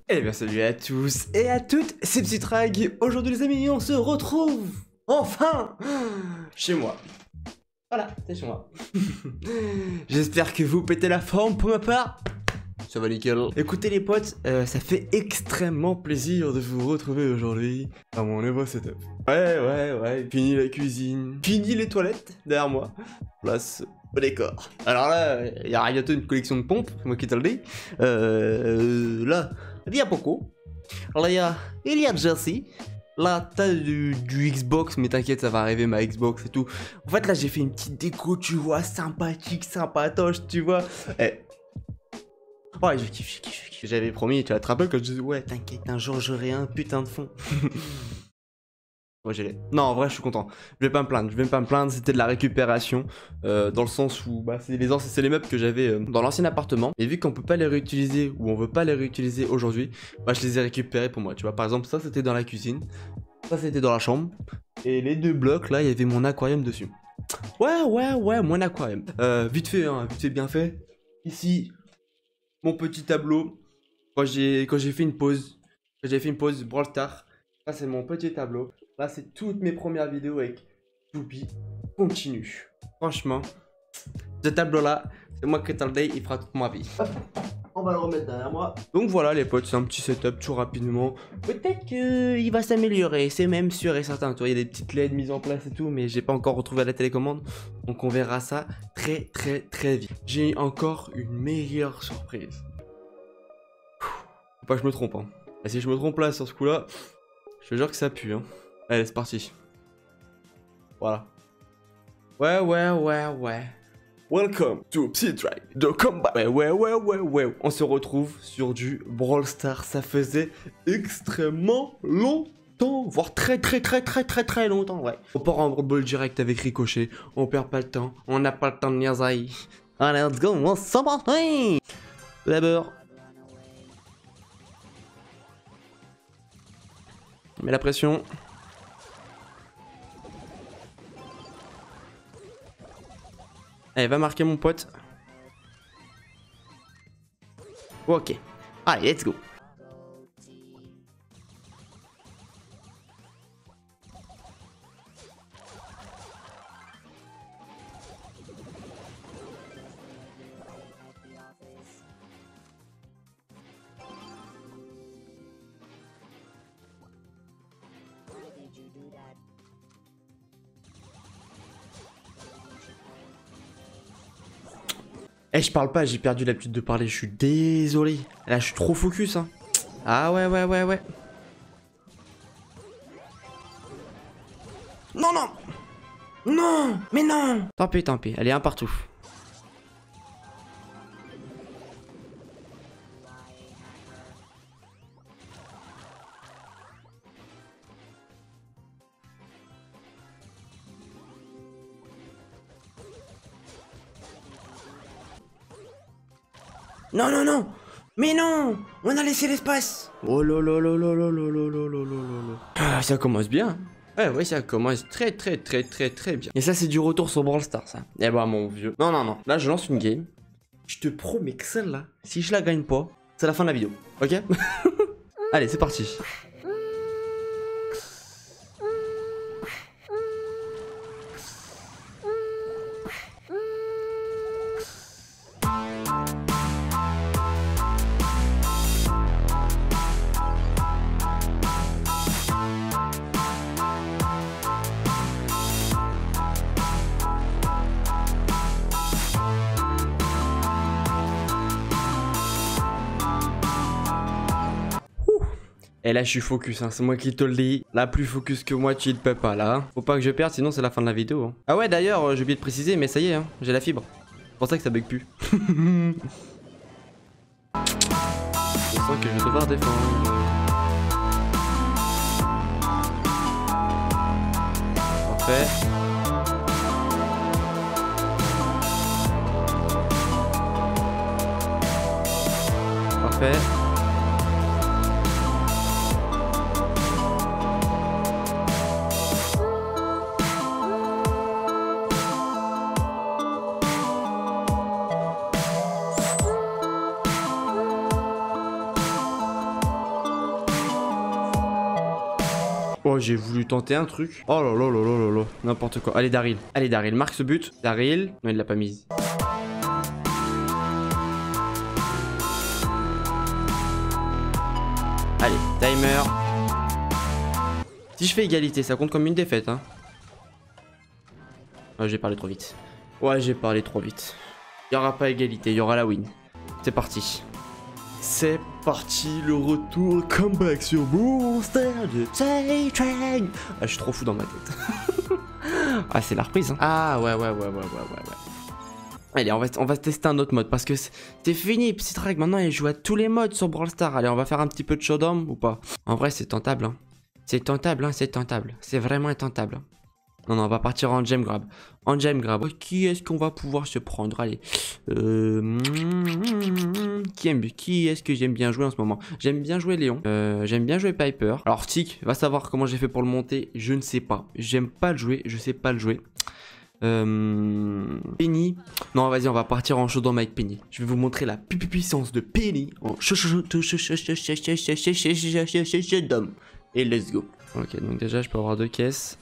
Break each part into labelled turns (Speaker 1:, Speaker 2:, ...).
Speaker 1: Eh bien salut à tous et à toutes, c'est Psytrag et aujourd'hui les amis on se retrouve enfin chez moi. Voilà, c'est chez moi. J'espère que vous pétez la forme pour ma part. Ça va nickel. Écoutez les potes, ça fait extrêmement plaisir de vous retrouver aujourd'hui à mon nouveau setup. Ouais, fini la cuisine, fini les toilettes derrière moi, place au décor. Alors là, il y a bientôt une collection de pompes, c'est moi qui te le dis. Là, il y a Poco. Là, il y a Jesse. Là, t'as du Xbox, mais t'inquiète, ça va arriver ma Xbox et tout. En fait, là, j'ai fait une petite déco, tu vois, sympathique, sympatoche, tu vois. Ouais, je kiffe. J'avais promis, tu te rappelles quand je disais, ouais, t'inquiète, un jour j'aurai un putain de fond. Ouais, non, en vrai, je suis content. Je vais pas me plaindre, c'était de la récupération. Dans le sens où, bah, c'est les meubles que j'avais dans l'ancien appartement. Et vu qu'on peut pas les réutiliser, ou on veut pas les réutiliser aujourd'hui, bah, je les ai récupérés pour moi. Tu vois, par exemple, ça, c'était dans la cuisine. Ça, c'était dans la chambre. Et les deux blocs, là, il y avait mon aquarium dessus. Ouais, mon aquarium. Vite fait, bien fait. Ici, mon petit tableau. Quand j'ai fait une pause. Brawl Stars. Ça, c'est mon petit tableau. Là, c'est toutes mes premières vidéos avec Youpi. Continue. Franchement, ce tableau-là, c'est moi qui te le dis, il fera toute ma vie. Hop, on va le remettre derrière moi. Donc voilà, les potes, c'est un petit setup tout rapidement. Peut-être qu'il va s'améliorer, c'est même sûr et certain. Tu vois, il y a des petites LED mises en place et tout, mais j'ai pas encore retrouvé la télécommande. Donc on verra ça très vite. J'ai encore une meilleure surprise. Faut pas que je me trompe, hein. Et si je me trompe là sur ce coup-là, je te jure que ça pue, hein. Allez, c'est parti. Voilà. Ouais. Welcome to Psytrag, the combat. Ouais. On se retrouve sur du Brawl Stars. Ça faisait extrêmement longtemps, voire très longtemps, ouais. On part en Brawl Ball direct avec Ricochet. On perd pas le temps. On n'a pas le temps de niaiser. Allez, let's go, on s'en va. D'abord, on met la pression. Allez, va marquer mon pote. Ok. Allez, let's go. Eh, je parle pas, j'ai perdu l'habitude de parler, je suis désolé. Là, je suis trop focus, hein. Ah ouais. Non, mais non. Tant pis, allez, un partout. Non. Mais non, on a laissé l'espace. Oh là. Ah, ça commence bien. Ouais, ça commence très bien. Et ça, c'est du retour sur Brawl Stars, ça. Eh bah, mon vieux. Non. Là, je lance une game. Je te promets que celle-là, si je la gagne pas, c'est la fin de la vidéo. Ok? Allez, c'est parti. Et là je suis focus, hein. C'est moi qui te le dis. Là plus focus que moi tu ne peux pas là. Faut pas que je perde sinon c'est la fin de la vidéo, hein. Ah ouais d'ailleurs j'ai oublié de préciser mais ça y est, hein, j'ai la fibre. C'est pour ça que ça bug plus. Je sens que je vais devoir défendre. Parfait. Parfait. Oh, j'ai voulu tenter un truc. Oh là là là là là là. N'importe quoi. Allez, Daryl. Allez, Daryl. Marque ce but. Daryl. Non, il l'a pas mise. Allez, timer. Si je fais égalité, ça compte comme une défaite, hein. Oh, j'ai parlé trop vite. Ouais, j'ai parlé trop vite. Il n'y aura pas égalité, il y aura la win. C'est parti. C'est parti, le retour, comeback sur Booster de J-Train. Ah, je suis trop fou dans ma tête. Ah, c'est la reprise, hein. Ah, ouais. Allez, on va tester un autre mode parce que c'est fini, Psytrike. Maintenant, il joue à tous les modes sur Brawl Stars. Allez, on va faire un petit peu de showdown ou pas? En vrai, c'est tentable, hein. C'est tentable, hein, c'est tentable. C'est vraiment intentable. Non, on va partir en gem grab. En gem grab. Qui est-ce qu'on va pouvoir se prendre? Allez. Qui est-ce que j'aime bien jouer en ce moment? J'aime bien jouer Léon. J'aime bien jouer Piper. Alors, Tic, va savoir comment j'ai fait pour le monter. Je ne sais pas. J'aime pas le jouer. Je sais pas le jouer. Penny. Non, vas-y, on va partir en showdown avec Penny. Je vais vous montrer la puissance de Penny en showdown. Et let's go. Ok, donc déjà, je peux avoir 2 caisses.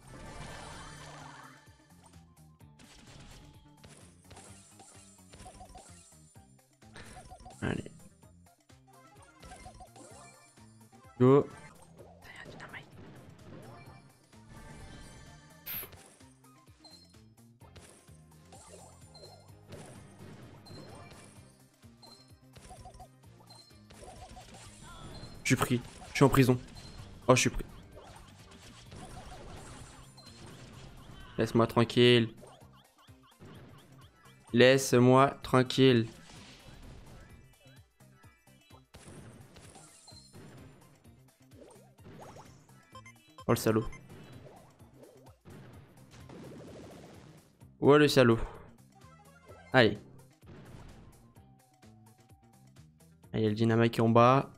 Speaker 1: Allez. Go. Je suis pris. Je suis en prison. Oh, je suis pris. Laisse-moi tranquille. Laisse-moi tranquille. Oh, le salaud. Oh, le salaud. Allez. Il y a le dynamite qui est en bas.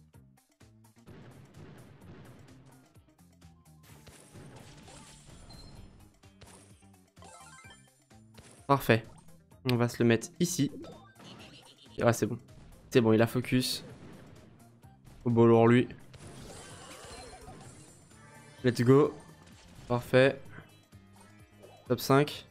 Speaker 1: Parfait. On va se le mettre ici. Ah, c'est bon. C'est bon, il a focus. Au beau lourd, lui. Let's go. Parfait. Top 5.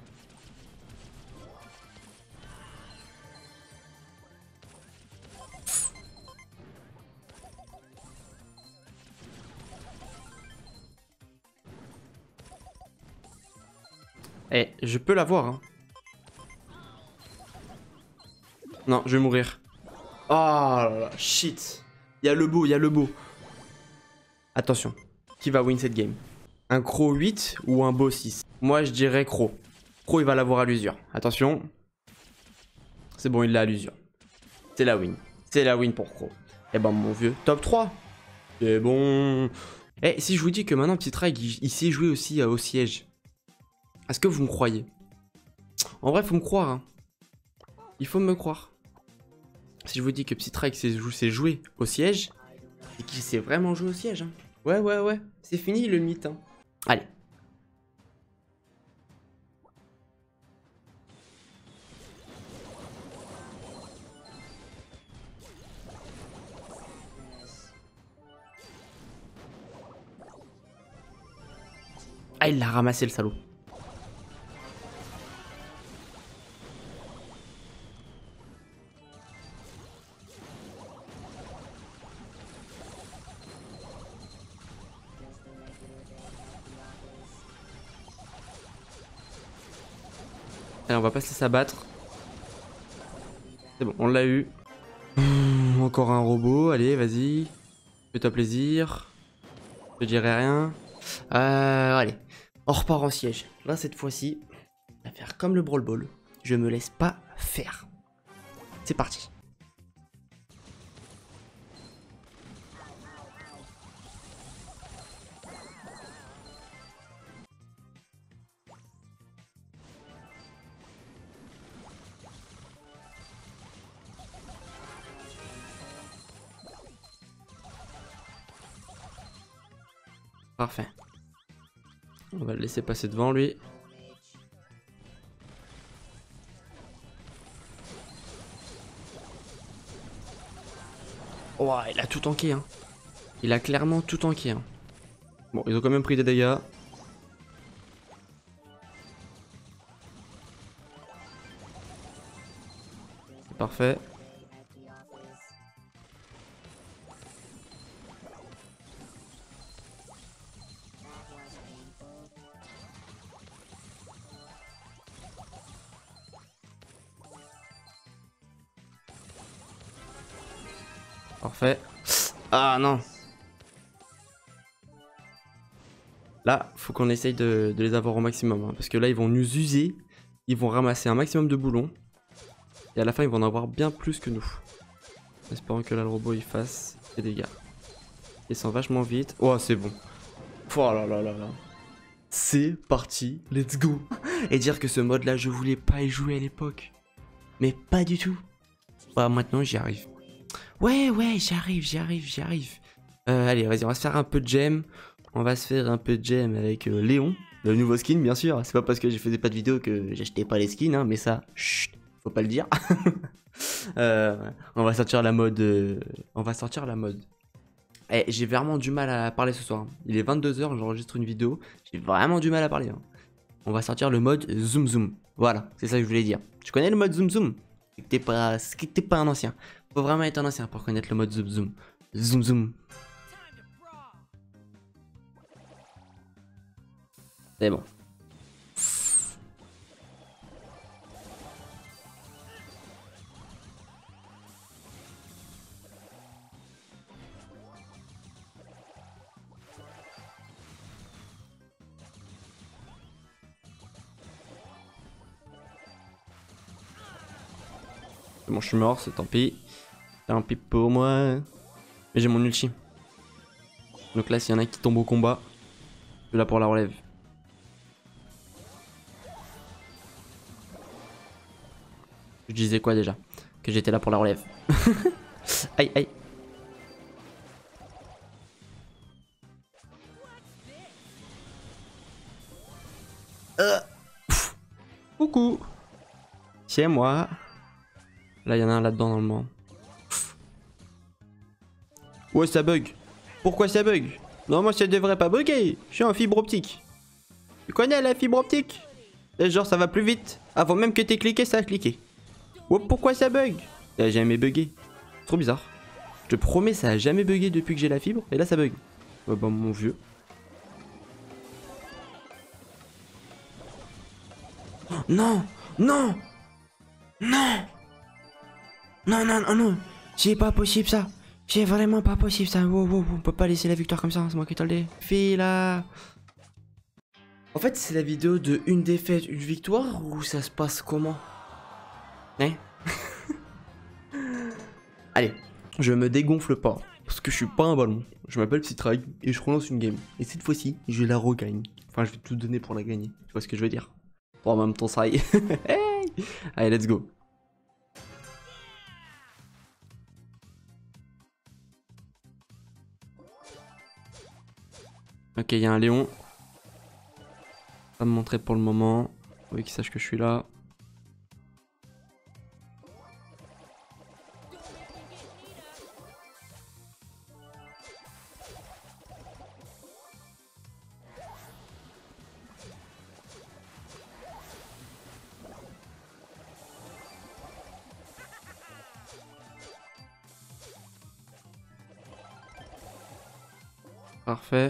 Speaker 1: Eh, je peux l'avoir, hein. Non, je vais mourir. Oh là là, shit. Il y a le beau, il y a le beau. Attention, qui va win cette game? Un Crow 8 ou un beau 6? Moi, je dirais Crow. Crow, il va l'avoir à l'usure. Attention. C'est bon, il l'a à l'usure. C'est la win. C'est la win pour Crow. Eh ben, mon vieux, top 3. C'est bon. Eh, si je vous dis que maintenant, Psytrike, il sait jouer aussi au siège. Est-ce que vous me croyez? En vrai, faut me croire, hein. Il faut me croire. Si je vous dis que Psytrike sait jouer au siège, et qu'il sait vraiment jouer au siège, hein. Ouais. C'est fini le mythe, hein. Allez. Ah, il l'a ramassé le salaud. Allez, on va pas se laisser abattre. C'est bon, on l'a eu. Encore un robot, allez, vas-y. Fais-toi plaisir. Je dirai rien. Allez, on repart en siège. Là, cette fois-ci, on va faire comme le Brawl Ball. Je me laisse pas faire. C'est parti. Parfait. On va le laisser passer devant lui. Oh, il a tout tanké, hein. Il a clairement tout tanké, hein. Bon, ils ont quand même pris des dégâts. C'est parfait. Parfait. Ah non. Là, faut qu'on essaye de les avoir au maximum. Hein, parce que là, ils vont nous user. Ils vont ramasser un maximum de boulons. Et à la fin, ils vont en avoir bien plus que nous. En espérant que là, le robot, il fasse des dégâts. Ils sont vachement vite. Oh, c'est bon. Oh là là là là. C'est parti. Let's go. Et dire que ce mode-là, je voulais pas y jouer à l'époque. Mais pas du tout. Bah, maintenant, j'y arrive. Ouais, j'y arrive. Allez, vas-y, on va se faire un peu de gemme. On va se faire un peu de gemme avec Léon, le nouveau skin, bien sûr. C'est pas parce que je faisais pas de vidéo que j'achetais pas les skins, hein, mais ça, chut, faut pas le dire. On va sortir la mode. Eh, j'ai vraiment du mal à parler ce soir. Hein. Il est 22 h, j'enregistre une vidéo. J'ai vraiment du mal à parler. Hein. On va sortir le mode zoom zoom. Voilà, c'est ça que je voulais dire. Tu connais le mode zoom zoom? C'est que t'es pas un ancien. Faut vraiment être un ancien pour connaître le mode zoom zoom. Zoom zoom. C'est bon. Bon, je suis mort, c'est tant pis. Tant pis pour moi. Mais j'ai mon ulti. Donc là, s'il y en a qui tombent au combat, je suis là pour la relève. Je disais quoi déjà? Que j'étais là pour la relève. Aïe, aïe. Coucou. C'est moi. Là, il y en a un là-dedans normalement. Ouais, ça bug. Pourquoi ça bug? Non, moi, ça devrait pas bugger. Je suis en fibre optique. Tu connais la fibre optique? Et genre, ça va plus vite. Avant même que t'aies cliqué, ça a cliqué. Ouais, pourquoi ça bug? Ça a jamais bugué. Trop bizarre. Je te promets, ça a jamais bugué depuis que j'ai la fibre. Et là, ça bug. Ouais, bah, mon vieux. Oh, non! Non! Non! Non, non, non, non! C'est pas possible ça! C'est vraiment pas possible ça! Wow, wow, wow. On peut pas laisser la victoire comme ça, c'est moi qui te le dis. Fille là! En fait, c'est la vidéo de une défaite, une victoire ou ça se passe comment? Hein? Allez, je me dégonfle pas. Parce que je suis pas un ballon. Je m'appelle Psytrag et je relance une game. Et cette fois-ci, je la regagne. Enfin, je vais tout donner pour la gagner. Tu vois ce que je veux dire? Bon, en même temps, ça y est. Hey, allez, let's go. Ok, il y a un Léon. Pas me montrer pour le moment. Oui, qu'il sache que je suis là. Parfait.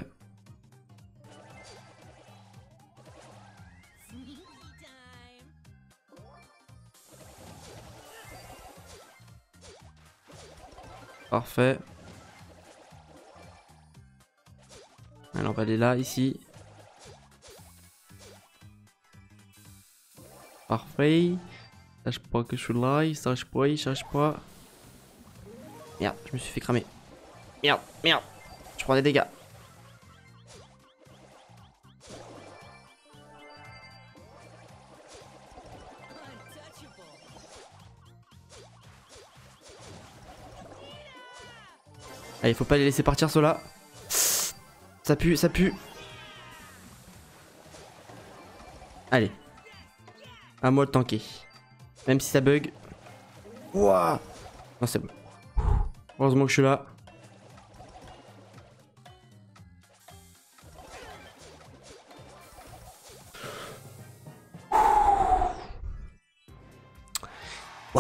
Speaker 1: Parfait. Alors on va aller là, ici. Parfait. Sache pas que je suis là, il sache pas, il sache pas. Merde, je me suis fait cramer. Merde, merde. Je prends des dégâts. Allez, faut pas les laisser partir ceux-là. Ça pue, ça pue. Allez. À moi de tanker. Même si ça bug. Ouah. Non, c'est bon. Heureusement que je suis là.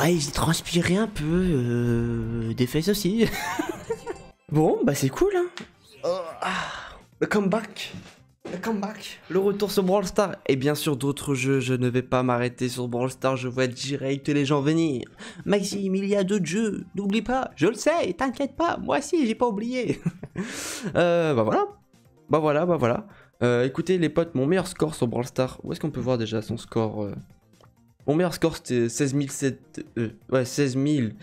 Speaker 1: Ouais, j'ai transpiré un peu, des fesses aussi. Bon, bah c'est cool, hein. Oh, le comeback. Le comeback. Le retour sur Brawl Stars. Et bien sûr d'autres jeux, je ne vais pas m'arrêter sur Brawl Stars, je vois direct les gens venir. Maxime, il y a d'autres jeux, n'oublie pas. Je le sais, t'inquiète pas, moi aussi j'ai pas oublié. Bah voilà. Bah voilà. Écoutez les potes, mon meilleur score sur Brawl Stars, où est-ce qu'on peut voir déjà son score Mon meilleur score c'était 16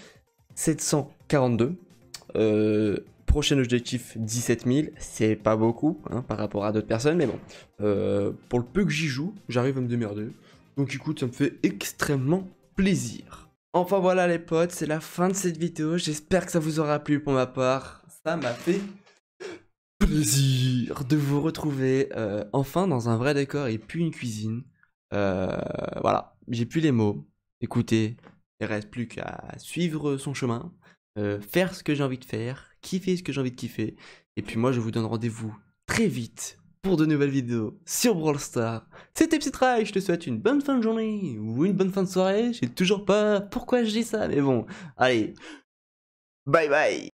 Speaker 1: 742. Prochain objectif 17 000, c'est pas beaucoup hein, par rapport à d'autres personnes, mais bon, pour le peu que j'y joue, j'arrive à me démerder. Donc écoute, ça me fait extrêmement plaisir. Enfin voilà les potes, c'est la fin de cette vidéo, j'espère que ça vous aura plu pour ma part. Ça m'a fait plaisir de vous retrouver enfin dans un vrai décor et puis une cuisine. Voilà, j'ai plus les mots. Écoutez, il reste plus qu'à suivre son chemin, faire ce que j'ai envie de faire, kiffer ce que j'ai envie de kiffer. Et puis moi, je vous donne rendez-vous très vite pour de nouvelles vidéos sur Brawl Stars. C'était Psy-Try, je te souhaite une bonne fin de journée ou une bonne fin de soirée. Je sais toujours pas pourquoi je dis ça, mais bon, allez, bye bye.